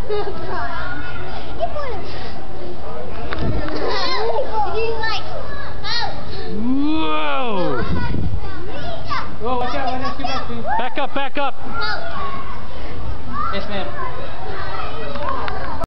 Whoa! Oh, watch out, keep up. Back up, back up. Yes, ma'am.